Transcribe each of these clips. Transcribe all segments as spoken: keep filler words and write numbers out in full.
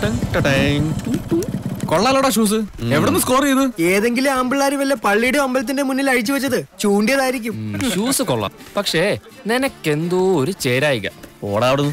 കൊള്ളാലോടാ shoes. എവിടുന്ന് score ചെയ്ത്? ഏതെങ്കിലും ആമ്പിള്ളാര് വല്ല പള്ളിയുടെ അമ്പലത്തിന്റെ മുന്നിൽ അഴിച്ചു വെച്ചത് ചൂണ്ടിയതായിരിക്കും. ഷൂസ് കൊള്ളാം, പക്ഷേ നിനക്കെന്തോ ഒരു ചേരായിക. ഓടാ അവിടുന്ന്.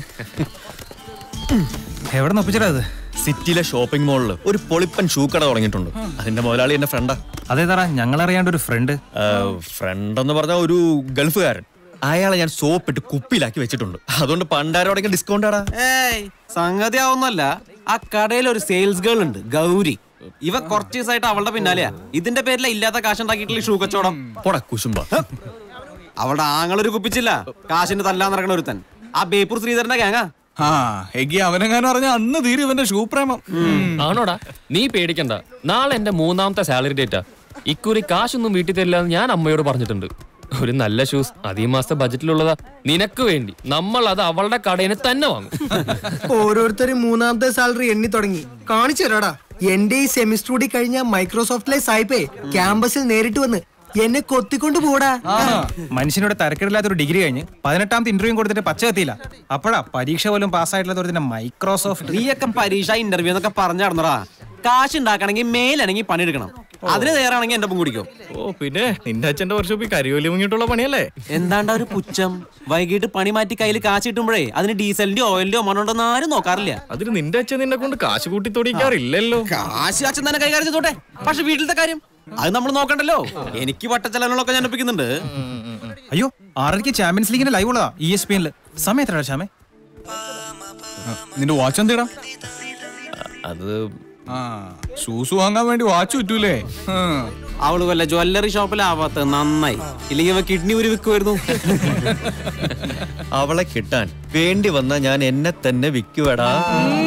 എവിടെ നിന്ന് ഒപ്പിച്ചടാ അത്? സിറ്റിയിലെ ഷോപ്പിംഗ് മോളില് ഒരു പൊളിപ്പൻ ഷൂ കട തുടങ്ങിയിട്ടുണ്ട്. അതിന്റെ മുതലാളി എന്റെ ഫ്രണ്ടാ. അതേതാ ഞങ്ങളറിയാണ്ട് ഒരു ഫ്രണ്ട്? ഫ്രണ്ട് എന്ന് പറഞ്ഞ ഒരു ഗൾഫുകാരൻ. അയാളെ ഞാൻ സോപ്പിട്ട് കുപ്പിയിലാക്കി വെച്ചിട്ടുണ്ട്. അതുകൊണ്ട് പണ്ടാരോടെങ്കിലും ഡിസ്കൗണ്ട് ആടാ. ഏയ് സംഗതി ആവുന്നല്ല, ആ കടയിൽ ഒരു സെയിൽസ് ഗേൾ ഉണ്ട്, ഗൗരി. ഇവ കുറച്ച് ദിവസമായിട്ട് അവളുടെ പിന്നാലെയാ. ഇതിന്റെ പേരില ഇല്ലാത്ത കാശുണ്ടാക്കിയിട്ടുള്ള ഷൂ കച്ചവടം. പോടാ കുശുമ്പ. അവളുടെ ആങ്ങളൊരു കുപ്പിച്ചില്ല, കാശിന് തല്ലാൻ നടക്കണ ഒരുത്തൻ. ആ ബേപ്പൂർ ശ്രീധരന്റെ ഗാങ്ങാ. ആ എഗി അവനെങ്ങാനും അറിഞ്ഞ അന്ന് തീരും ഇവന്റെ ഷൂ പ്രേമം. ആണോടാ? നീ പേടിക്കണ്ട, നാളെ എന്റെ മൂന്നാമത്തെ സാലറി ഡേറ്റാ. ഇക്കുറി കാശൊന്നും വീട്ടിൽ തരില്ലെന്ന് ഞാൻ അമ്മയോട് പറഞ്ഞിട്ടുണ്ട്. ഒരു നല്ല ഷൂസ് അത് ഈ മാസത്തെ ബജറ്റിലുള്ളതാ. നിനക്ക് വേണ്ടി നമ്മൾ അത് അവളുടെ കടയിൽ തന്നെ വാങ്ങും. ഓരോരുത്തരും മൂന്നാമത്തെ സാലറി എണ്ണി തുടങ്ങി. കാണിച്ചു തരാടാ. എന്റെ ഈ സെമിസ്റ്റർ കൂടി കഴിഞ്ഞ മൈക്രോസോഫ്റ്റിലെ സായിപ്പേ ക്യാമ്പസിൽ നേരിട്ട് വന്ന് എന്നെ കൊത്തിക്കൊണ്ട് പോടാ. മനുഷ്യനോട് തരക്കേടില്ലാത്തൊരു ഡിഗ്രി കഴിഞ്ഞ് പതിനെട്ടാമത്തെ ഇന്റർവ്യൂ കൊടുത്തിട്ട് പച്ച കത്തിയില്ല. അപ്പോഴാ പരീക്ഷ പോലും പാസ്സായിട്ടുള്ള മൈക്രോസോഫ്റ്റ്. നീയൊക്കെ പരീക്ഷ ഇന്റർവ്യൂ എന്നൊക്കെ പറഞ്ഞു നടന്നടാ. കാശ് ഉണ്ടാക്കണമെങ്കിൽ മേലാണെങ്കിൽ പണിയെടുക്കണം. അതിന് തയ്യാറാണെങ്കിൽ എന്റെ ഒപ്പം കുടിക്കും. ഓ പിന്നെ നിന്റെ അച്ഛന്റെ വർഷം കരിയോലി മുങ്ങിട്ടുള്ള പണിയല്ലേ? എന്താണ്ടാ ഒരു പുച്ഛം? വൈകിട്ട് പണി മാറ്റി കയ്യിൽ കാശ് കിട്ടുമ്പോഴേ അതിന് ഡീസലിന്റെയോ ഓയിലിന്റെയോ മണ്ണുണ്ടെന്ന് ആരും നോക്കാറില്ല. അതിന് നിന്റെ അച്ഛൻ നിന്നെ കൊണ്ട് കാശ് കൂട്ടി തൊടിക്കാറില്ലല്ലോ. കാശ് അച്ഛൻ തന്നെ കൈകാര്യം ചെയ്തോട്ടെ. പക്ഷെ വീട്ടിലത്തെ കാര്യം അത് നമ്മൾ നോക്കണ്ടല്ലോ. എനിക്ക് വട്ടച്ചലനങ്ങളൊക്കെ ഞാൻ ഒപ്പിക്കുന്നുണ്ട്. അയ്യോ, ആറരയ്ക്ക് ചാമ്പ്യൻസ് ലീഗിന്റെ ലൈവ് ഉള്ളതാ ഇ എസ് പി എനില്. സമയം എത്രയാ ശ്യാമേ? നിന്റെ വാച്ച് എന്തിടാ? അത് ഷൂസ് വാങ്ങാൻ വേണ്ടി വാച്ച് കിട്ടൂലേ? അവള് വല്ല ജ്വല്ലറി ഷോപ്പിലാവാത്ത നന്നായി. ഇല്ലെങ്കിൽ കിഡ്നി ഒരു വിൽക്കുമായിരുന്നു. അവളെ കിട്ടാൻ വേണ്ടി വന്ന ഞാൻ എന്നെ തന്നെ വിൽക്കുവടാ.